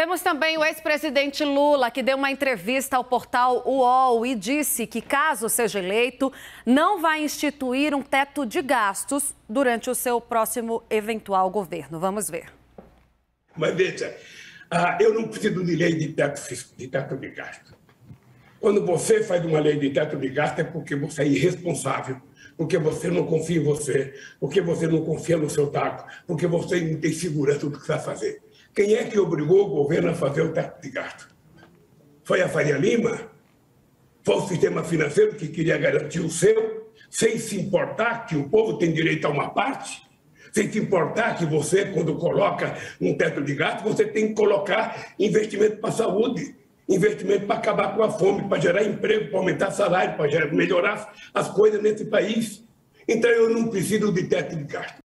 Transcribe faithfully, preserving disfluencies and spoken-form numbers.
Temos também o ex-presidente Lula, que deu uma entrevista ao portal U O L e disse que, caso seja eleito, não vai instituir um teto de gastos durante o seu próximo eventual governo. Vamos ver. Mas veja, eu não preciso de lei de teto, de teto de gasto. Quando você faz uma lei de teto de gasto é porque você é irresponsável, porque você não confia em você, porque você não confia no seu taco, porque você não tem segurança do que vai fazer. Quem é que obrigou o governo a fazer o teto de gasto? Foi a Faria Lima? Foi o sistema financeiro que queria garantir o seu, sem se importar que o povo tem direito a uma parte? Sem se importar que você, quando coloca um teto de gasto, você tem que colocar investimento para a saúde, investimento para acabar com a fome, para gerar emprego, para aumentar salário, para melhorar as coisas nesse país. Então, eu não preciso de teto de gasto.